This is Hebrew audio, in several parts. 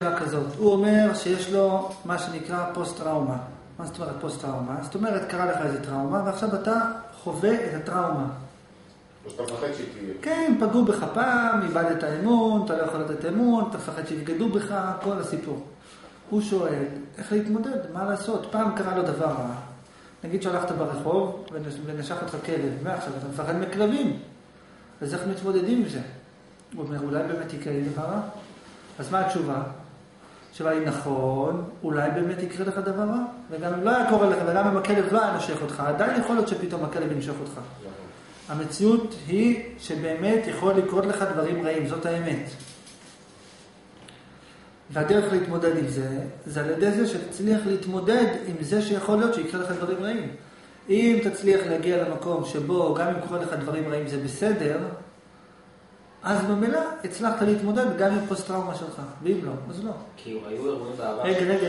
כזאת. הוא אומר שיש לו מה שנקרא פוסט-טראומה. מה זאת אומרת פוסט-טראומה? זאת אומרת, קרה לך איזה טראומה, ועכשיו אתה חווה את הטראומה. אתה מפחד שתהיה. כן, פגעו בך פעם, איבדת האמון, אתה לא יכול לתת אמון, אתה מפחד שיבגדו בך, כל הסיפור. הוא שואל, איך להתמודד? מה לעשות? פעם קרה לו דבר רע. נגיד שהלכת ברחוב ונשך אותך כלב, ועכשיו אתה מפחד מכלבים. אז איך מתמודדים עם זה? הוא אומר, אולי באמת יקרה לי דבר רע? אז מה התשובה? התשובה היא נכון, אולי באמת יקרה לך דבר רע, וגם אם לא היה קורה לך, וגם אם הכלב לא היה נשך אותך, עדיין יכול להיות שפתאום הכלב ינשך אותך. המציאות היא שבאמת יכול לקרות לך דברים רעים, זאת האמת. והדרך להתמודד עם זה, זה על ידי זה שתצליח להתמודד עם זה שיכול להיות שיקרה לך דברים רעים. אם תצליח להגיע למקום שבו גם אם קורה לך דברים רעים זה בסדר, אז במילא הצלחת להתמודד גם עם פוסט-טראומה שלך, ואם לא, אז לא. כי היו אירועים בעבר.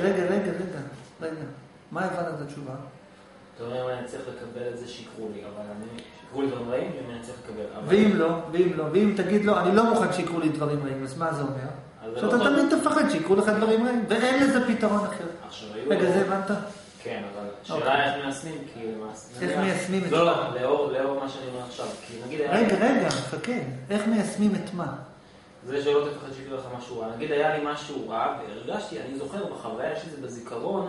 רגע. מה הבנת את התשובה? אתה אומר, אני צריך לקבל את זה שיקרו לי, אבל שיקרו לי דברים רעים, ואני צריך לקבל. ואם לא, ואם תגיד לו, אני לא מוכן שיקרו לי דברים רעים, אז מה זה אומר? שאתה תמיד תפחד שיקרו לך דברים רעים, ואין לזה פתרון אחר. רגע, זה הבנת? כן, אבל השאלה איך מיישמים, איך מיישמים את מה? לא, לאור מה שאני אומר עכשיו, כי נגיד... רגע, חכה, איך מיישמים את מה? זה שלא תפחד שיקרה לך משהו רע. נגיד, היה לי משהו רע, והרגשתי, אני זוכר בחוויה שלי זה בזיכרון,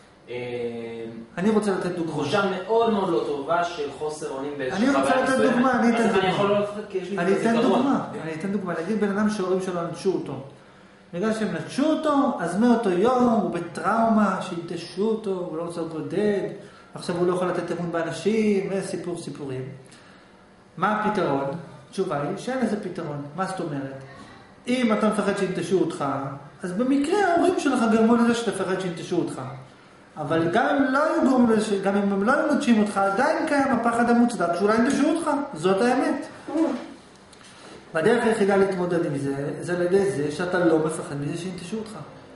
אני רוצה לתת דוגמה. תחושה מאוד מאוד לא טובה של חוסר אונים באיזושהי אני רוצה לתת דוגמה, אז אני יכול לא לפחד כי יש לי זיכרון. אני אתן דוגמה, נגיד בן אדם שההורים שלו נטשו אותו. בגלל שהם נטשו אותו, אז מאותו יום הוא בטראומה, שינטשו אותו, הוא לא רוצה לבודד, עכשיו הוא לא יכול לתת אמון באנשים, סיפורים. מה הפתרון? התשובה היא שאין לזה פתרון. מה זאת אומרת? אם אתה מפחד שינטשו אותך, אז במקרה ההורים שלך גרמו לזה שאתה מפחד שינטשו אותך. אבל גם אם לא היו גורמים לזה, גם אם הם לא היו נוטשים אותך, עדיין קיים הפחד המוצדק שאולי ינטשו אותך. זאת האמת. והדרך היחידה להתמודד עם זה, זה על ידי זה שאתה לא מפחד מזה שינטשו אותך.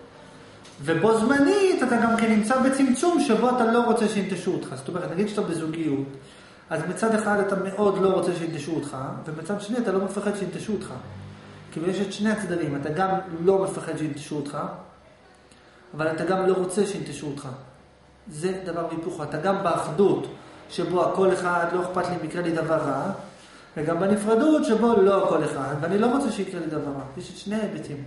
ובו זמנית אתה גם כן נמצא בצמצום שבו אתה לא רוצה שינטשו אותך. זאת אומרת, נגיד שאתה בזוגיות, אז מצד אחד אתה מאוד לא רוצה שינטשו אותך, ומצד שני אתה לא מפחד שינטשו אותך. כי יש את שני הצדדים, אתה גם לא מפחד שינטשו אותך, אבל אתה גם לא רוצה שינטשו אותך. זה דבר והיפוכו. אתה גם באחדות שבו הכל אחד לא אכפת לי מקרה לי דבר רע, וגם בנפרדות שבו לא הכל אחד, ואני לא רוצה שיקרה לי דבר רע. יש את שני היבטים.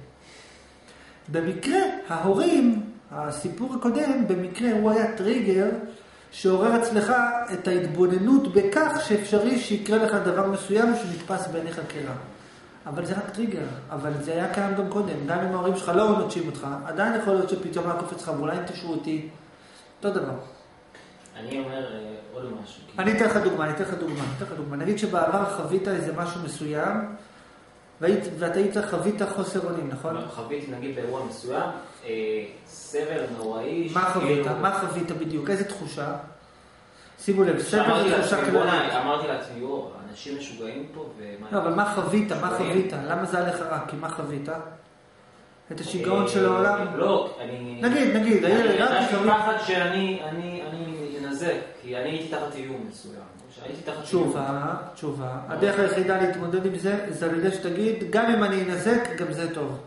במקרה, ההורים, הסיפור הקודם, במקרה הוא היה טריגר שעורר אצלך את ההתבוננות בכך שאפשרי שיקרה לך דבר מסוים שנתפס בעיניך כרע. אבל זה רק טריגר, אבל זה היה קיים גם קודם. גם אם ההורים שלך לא נוטשים אותך, עדיין יכול להיות שפתאום לא קופץ לך, ואולי ינטשו אותי. אותו דבר. אני אומר עוד משהו. אני אתן לך דוגמה. נגיד שבעבר חווית איזה משהו מסוים, ואתה חווית חוסר אונים, נכון? חוויתי נגיד באירוע מסוים, סבל נוראי. מה חווית בדיוק? איזה תחושה? שימו לב, סבל זה תחושה כללית. אמרתי לעצמי, אנשים משוגעים פה. לא, אבל מה חווית? למה זה עליך רע? כי מה חווית? את השיגעון של העולם? לא, נגיד, אני פחד שאני אנזק, כי אני הייתי תחת איום מסוים. תשובה. הדרך היחידה להתמודד עם זה, זה על ידי שתגיד, גם אם אני אנזק, גם זה טוב.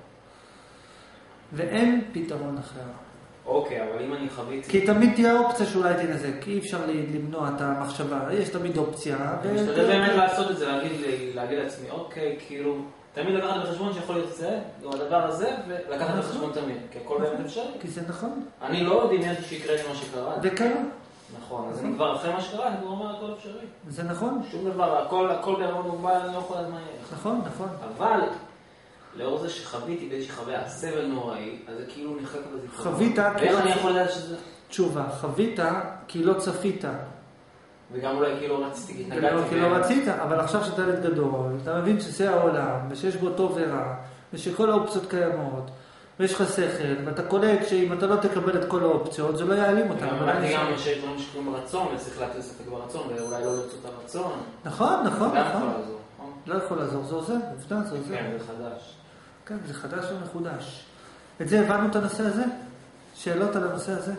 ואין פתרון אחר. אוקיי, אבל אם אני חוויתי... כי תמיד תהיה אופציה שאולי תנזק, כי אי אפשר למנוע את המחשבה, יש תמיד אופציה. אני משתדל באמת לעשות את זה, להגיד לעצמי, אוקיי, כאילו... תמיד לקחת בחשבון שיכול להיות זה, או הדבר הזה, ולקחת בחשבון תמיד, כי הכל באמת אפשרי. כי זה נכון. אני לא דמיינתי שיקרה לי מה שקרה. וקרה. נכון, אז אני כבר אחרי מה שקרה, אני כבר אומר הכל אפשרי. זה נכון. שום דבר, הכל בערמון מוגבל, אני לא יכול לדעת מה יהיה. נכון. אבל, לאור זה שחוויתי באיזושהי חוויה, סבל נוראי, אז זה כאילו נחלק בזיכרון. חווית, ואיך אני יכול לדעת שזה... תשובה, חווית כי לא צפית. וגם אולי כי לא רציתי, כי לא רצית, אבל עכשיו שאתה ילד גדול, אתה מבין שזה העולם, ושיש בו טוב ורע, ושכל האופציות קיימות, ויש לך שכל, ואתה קולט שאם אתה לא תקבל את כל האופציות, זה לא יעלים אותם. אני גם שיש דברים שקוראים ברצון, וצריך להטיל ספק ברצון, ואולי לא לרצות את הרצון. נכון. גם יכול לעזור. לא יכול לעזור, זה עוזר, עובדה, זה עוזר. כן, זה חדש. כן, זה חדש ומחודש. את זה הבנו את הנושא הזה? שאלות על הנושא הזה?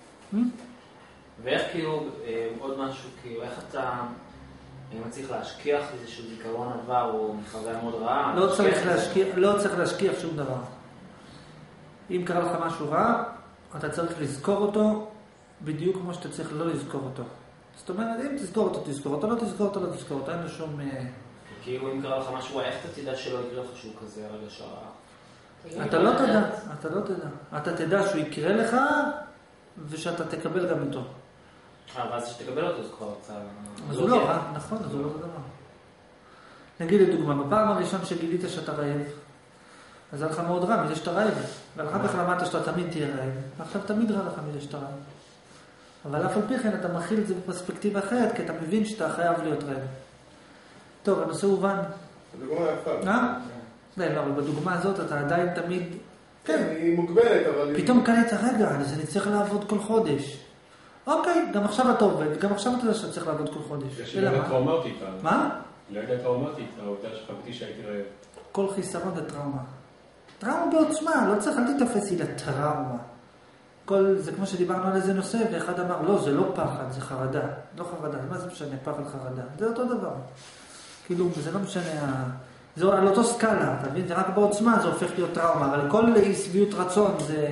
ואיך כאילו, עוד משהו, כאילו, איך אתה צריך להשכיח איזשהו זיכרון עבר או מחוויה מאוד רעה? לא צריך להשכיח שום דבר. אם קרה לך משהו רע, אתה צריך לזכור אותו בדיוק כמו שאתה צריך לא לזכור אותו. זאת אומרת, אם תזכור אותו, תזכור אותו, לא תזכור אותו, לא תזכור אותו, אין לו שום... כאילו אם קרה לך משהו, איך אתה תדע שלא יקרה לך שהוא כזה רגע שעה? אתה לא תדע, אתה לא תדע. אתה תדע שהוא יקרה לך, ושאתה תקבל גם אותו. ואז שתקבל אותו, זה כבר קצת... אז הוא לא רע, נכון, אז הוא לא דבר. נגיד לדוגמה, בפעם הראשון שגילית שאתה רעב, אז היה לך מאוד רע מזה שאתה רעב, ואחר כך למדת שאתה תמיד תהיה רעב, ועכשיו תמיד רע לך מזה שאתה רעב. אבל אף על פי כן אתה מכיל את זה בפרספקטיבה אחרת, כי אתה מבין שאתה חייב להיות רעב. טוב, הנושא הובן. הדוגמה יפה. לא, אבל בדוגמה הזאת אתה עדיין תמיד... כן, היא מוגבלת, אבל... פתאום קלט רגע, אז אני צריך לעבוד כל חודש. אוקיי, גם עכשיו אתה עובד, גם עכשיו אתה יודע שאתה צריך לעבוד כל חודש. יש לי רגע טראומטית. מה? רגע טראומטית, העובדה שחוויתי שהייתי רעב. כל חיסרון זה טראומה. טראומה בעוצמה, לא צריך, אל תתפס לי לטראומה. זה כמו שדיברנו על איזה נושא, ואחד אמר, לא, זה לא פחד, זה חרדה. לא חרדה, מה זה משנה, פחד חרדה? זה אותו דבר. כאילו, זה לא משנה, זה על אותו סקאלה, אתה מבין? זה רק בעוצמה, זה הופך להיות טראומה, אבל כל אי שביעות רצון זה...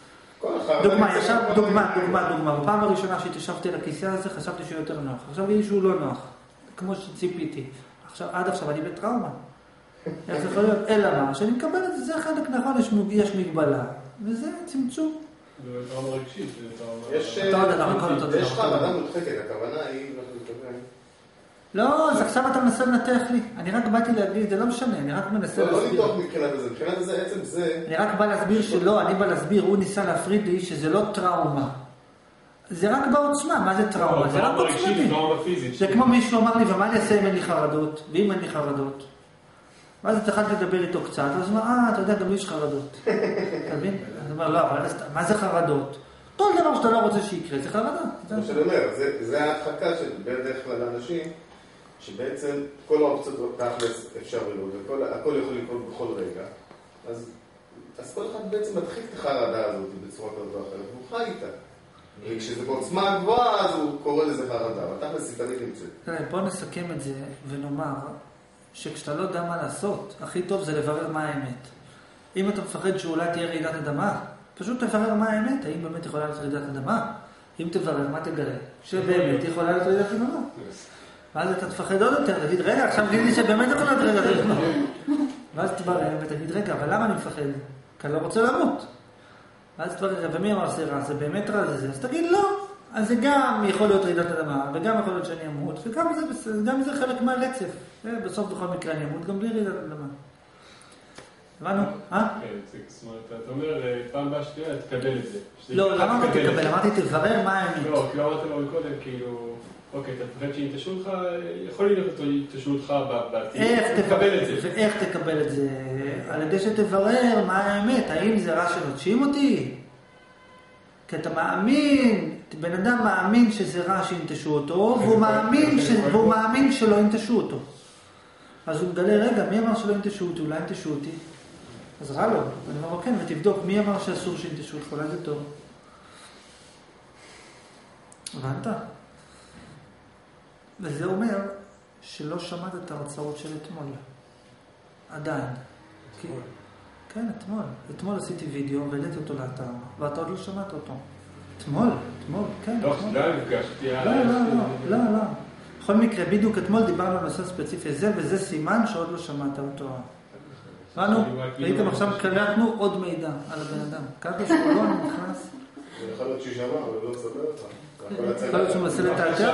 דוגמה. בפעם הראשונה שהתיישבתי על הכיסא הזה, חשבתי שהוא יותר נוח. עכשיו לי שהוא לא נוח, כמו שציפיתי. עד עכשיו אני בטראומה. איך זה יכול להיות? אלא מה? שאני מקבל את זה, זה חלק נכון, יש מגבלה. וזה צמצום. זה טראומה רגשית, יש חרדה מודחקת, הכוונה היא... לא, אז עכשיו אתה מנסה לנתח לי. אני רק באתי להגיד, זה לא משנה, אני רק מנסה להסביר. לא ניתוח מבחינת הזה, מבחינת הזה, עצם זה... אני רק בא להסביר שלא, אני בא להסביר, הוא ניסה להפריד לי שזה לא טראומה. זה רק בעוצמה, מה זה טראומה? זה רק עוצמתי. זה כמו מישהו אמר לי, ומה אני אעשה אם אין לי חרדות? ואם אין לי חרדות? ואז התחלתי לדבר איתו קצת, אז הוא אומר, אתה יודע, גם לי יש חרדות. אתה מבין? אז הוא אומר, לא, אבל מה זה חרדות? כל דבר שאתה לא רוצה שיקרה, זה חרדה. כמו שאני אומר, זה ההדחקה של בדרך כלל האנשים, שבעצם כל האופציות תכלס אפשר ולא, והכל יכול לקרות בכל רגע. אז כל אחד בעצם מדחיק את החרדה הזאת בצורה כזאת או אחרת, והוא חי איתה. וכשזה בעוצמה גבוהה, אז הוא קורא לזה חרדה, אבל תכלס היא תמיד נמצאת. בוא נסכם את זה ונאמר שכשאתה לא יודע מה לעשות, הכי טוב זה לברר מה האמת. אם אתה מפחד שאולי תהיה רעידת אדמה, פשוט תברר מה האמת, האם באמת יכולה להיות רעידת אדמה. אם תברר, מה תגלה? שבאמת יכולה להיות רעידת אדמה. ואז אתה תפחד עוד יותר, תגיד, רגע, עכשיו גידי שבאמת יכולה להיות רעידת אדמה. ואז תברר ותגיד, רגע, אבל למה אני מפחד? כי אני לא רוצה למות. ואז תברר, ומי אמר זה רע? זה באמת רע זה? אז תגיד, לא. אז זה גם יכול להיות רעידת אדמה, וגם יכול להיות שאני אמות, וגם זה חלק מהרצף. בסוף בכל מקרה אני אמות, גם בלי רעידת אדמה. הבנו? כן, זאת אומרת, אתה אומר, פעם הבאה שתהיה, תקבל את זה. לא, למה אתה תקבל? אמרתי, תברר מה האמת. לא, כי אמרת לו מקודם, כאילו, אוקיי, אתה תפחד שינטשו אותך, יכול להיות שינטשו אותך בעתיד. תקבל את זה. ואיך תקבל את זה? על ידי שתברר מה האמת, האם זה רע שנוטשים אותי? כי אתה מאמין, בן אדם מאמין שזה רע שינטשו אותו, והוא מאמין שלא ינטשו אותו. אז הוא מגלה, רגע, מי אמר שלא ינטשו אותי? אולי ינטשו אותי? אז רע לו. אני אומר, כן, ותבדוק, מי אמר שאסור שינטשו אותך? אולי זה טוב. הבנת? וזה אומר שלא שמעת את ההרצאות של אתמול. עדיין. כן, אתמול. אתמול עשיתי וידאו והעליתי אותו לאתר, ואתה עוד לא שמעת אותו. אתמול, כן. לא, נפגשתי. לא. בכל מקרה, בדיוק אתמול דיברנו על נושא ספציפי זה, וזה סימן שעוד לא שמעת אותו. ראיתם עכשיו, קלטנו עוד מידע על הבן אדם. קלטנו שהוא לא נכנס. יכול להיות שהוא שמע, אבל לא סבר אותך. יכול להיות שהוא מנסה לתאתר.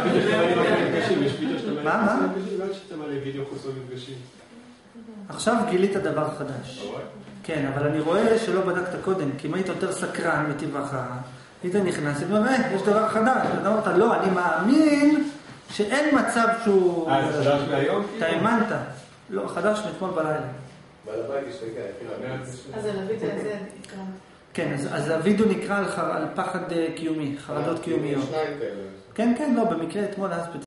מה? לא שאתה מעלה וידאו חוסר מפגשים. עכשיו גילית דבר חדש. כן, אבל אני רואה שלא בדקת קודם, כי אם היית יותר סקרן מטבעך, היית נכנס ובאמת, יש דבר חדש. אתה אמרת, לא, אני מאמין שאין מצב שהוא... זה חדש מהיום? אתה האמנת. לא, חדש מאתמול בלילה. בעל הבית השתגע. אז על הוידאו הזה נקרא. כן, אז הוידאו נקרא על פחד קיומי, חרדות קיומיות. יש שניים כאלה. כן, לא, במקרה אתמול היה ספציפי.